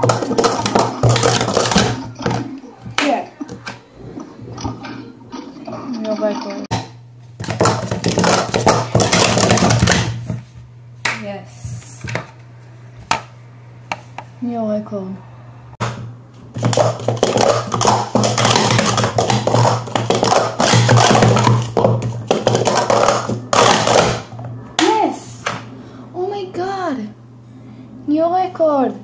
Yeah. New record. Yes. New record. Yes! Oh my god! New record!